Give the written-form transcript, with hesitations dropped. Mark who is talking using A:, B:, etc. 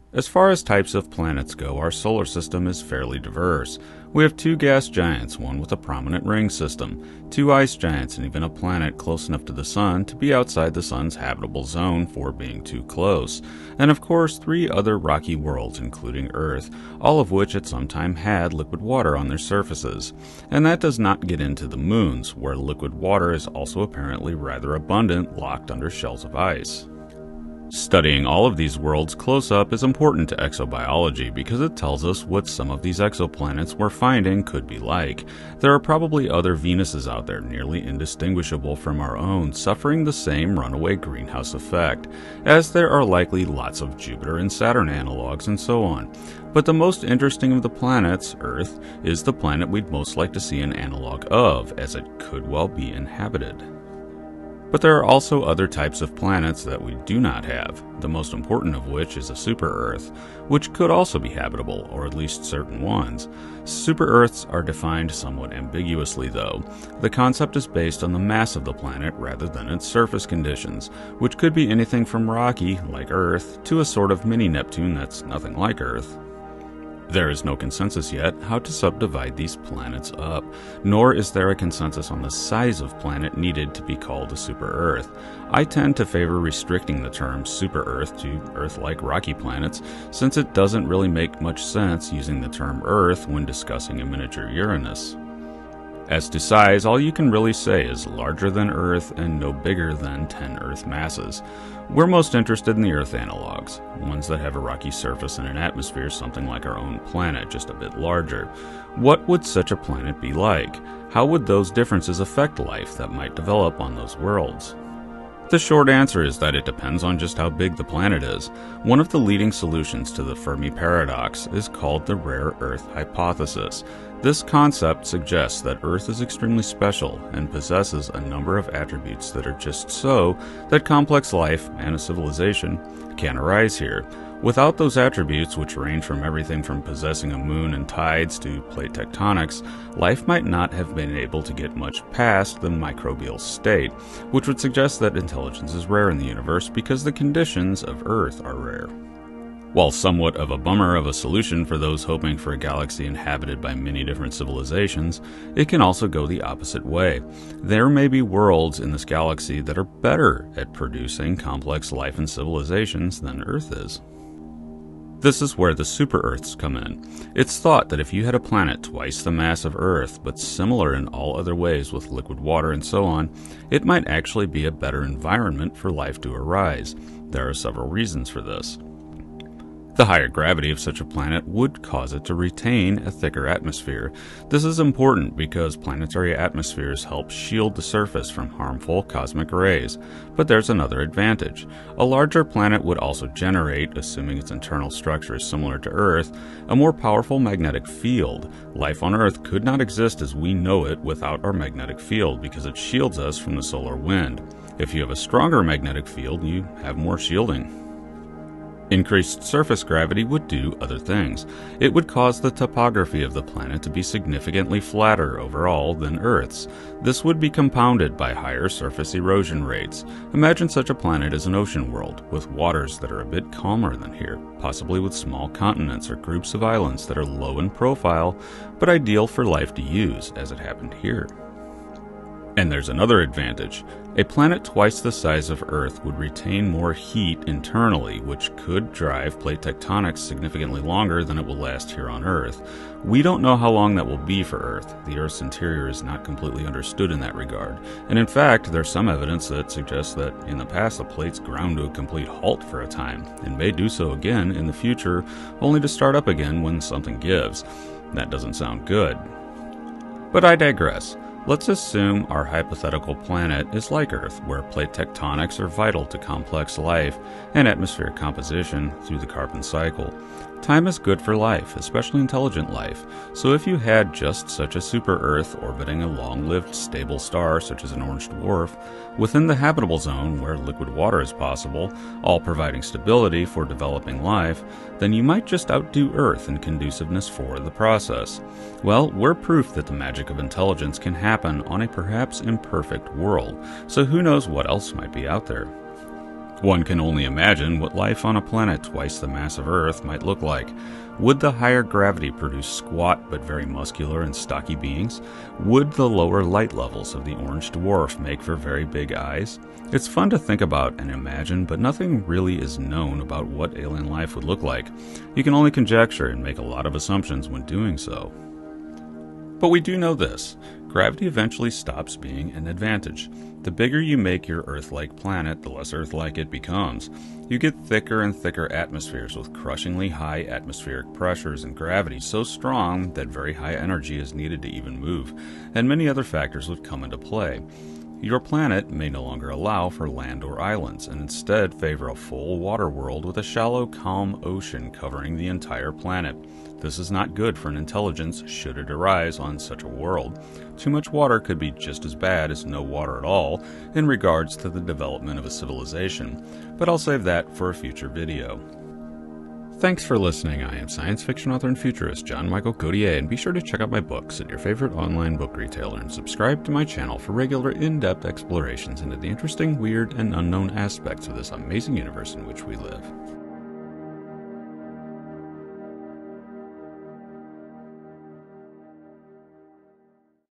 A: As far as types of planets go, our solar system is fairly diverse. We have two gas giants, one with a prominent ring system, two ice giants, and even a planet close enough to the Sun to be outside the Sun's habitable zone for being too close. And of course, three other rocky worlds, including Earth, all of which at some time had liquid water on their surfaces. And that does not get into the moons, where liquid water is also apparently rather abundant, locked under shells of ice. Studying all of these worlds close up is important to exobiology because it tells us what some of these exoplanets we're finding could be like. There are probably other Venuses out there nearly indistinguishable from our own, suffering the same runaway greenhouse effect, as there are likely lots of Jupiter and Saturn analogs and so on. But the most interesting of the planets, Earth, is the planet we'd most like to see an analog of, as it could well be inhabited. But there are also other types of planets that we do not have, the most important of which is a super-Earth, which could also be habitable, or at least certain ones. Super-Earths are defined somewhat ambiguously though. The concept is based on the mass of the planet rather than its surface conditions, which could be anything from rocky, like Earth, to a sort of mini-Neptune that's nothing like Earth. There is no consensus yet how to subdivide these planets up, nor is there a consensus on the size of planet needed to be called a super-Earth. I tend to favor restricting the term super-Earth to Earth-like rocky planets, since it doesn't really make much sense using the term Earth when discussing a miniature Uranus. As to size, all you can really say is larger than Earth and no bigger than 10 Earth masses. We're most interested in the Earth analogs, ones that have a rocky surface and an atmosphere something like our own planet, just a bit larger. What would such a planet be like? How would those differences affect life that might develop on those worlds? The short answer is that it depends on just how big the planet is. One of the leading solutions to the Fermi paradox is called the rare Earth hypothesis. This concept suggests that Earth is extremely special and possesses a number of attributes that are just so that complex life and a civilization can arise here. Without those attributes, which range from everything from possessing a moon and tides to plate tectonics, life might not have been able to get much past the microbial state, which would suggest that intelligence is rare in the universe because the conditions of Earth are rare. While somewhat of a bummer of a solution for those hoping for a galaxy inhabited by many different civilizations, it can also go the opposite way. There may be worlds in this galaxy that are better at producing complex life and civilizations than Earth is. This is where the super-Earths come in. It's thought that if you had a planet twice the mass of Earth, but similar in all other ways with liquid water and so on, it might actually be a better environment for life to arise. There are several reasons for this. The higher gravity of such a planet would cause it to retain a thicker atmosphere. This is important because planetary atmospheres help shield the surface from harmful cosmic rays. But there's another advantage. A larger planet would also generate, assuming its internal structure is similar to Earth, a more powerful magnetic field. Life on Earth could not exist as we know it without our magnetic field because it shields us from the solar wind. If you have a stronger magnetic field, you have more shielding. Increased surface gravity would do other things. It would cause the topography of the planet to be significantly flatter overall than Earth's. This would be compounded by higher surface erosion rates. Imagine such a planet as an ocean world, with waters that are a bit calmer than here, possibly with small continents or groups of islands that are low in profile, but ideal for life to use, as it happened here. And there's another advantage. A planet twice the size of Earth would retain more heat internally, which could drive plate tectonics significantly longer than it will last here on Earth. We don't know how long that will be for Earth. The Earth's interior is not completely understood in that regard. And in fact, there's some evidence that suggests that in the past the plates ground to a complete halt for a time, and may do so again in the future, only to start up again when something gives. That doesn't sound good. But I digress. Let's assume our hypothetical planet is like Earth, where plate tectonics are vital to complex life and atmospheric composition through the carbon cycle. Time is good for life, especially intelligent life, so if you had just such a super-Earth orbiting a long-lived stable star such as an orange dwarf, within the habitable zone where liquid water is possible, all providing stability for developing life, then you might just outdo Earth in conduciveness for the process. Well, we're proof that the magic of intelligence can happen on a perhaps imperfect world, so who knows what else might be out there. One can only imagine what life on a planet twice the mass of Earth might look like. Would the higher gravity produce squat but very muscular and stocky beings? Would the lower light levels of the orange dwarf make for very big eyes? It's fun to think about and imagine, but nothing really is known about what alien life would look like. You can only conjecture and make a lot of assumptions when doing so. But we do know this: gravity eventually stops being an advantage. The bigger you make your Earth-like planet, the less Earth-like it becomes. You get thicker and thicker atmospheres with crushingly high atmospheric pressures and gravity so strong that very high energy is needed to even move, and many other factors would come into play. Your planet may no longer allow for land or islands, and instead favor a full water world with a shallow, calm ocean covering the entire planet. This is not good for an intelligence should it arise on such a world. Too much water could be just as bad as no water at all in regards to the development of a civilization, but I'll save that for a future video. Thanks for listening. I am science fiction author and futurist John Michael Codier, and be sure to check out my books at your favorite online book retailer and subscribe to my channel for regular in-depth explorations into the interesting, weird, and unknown aspects of this amazing universe in which we live.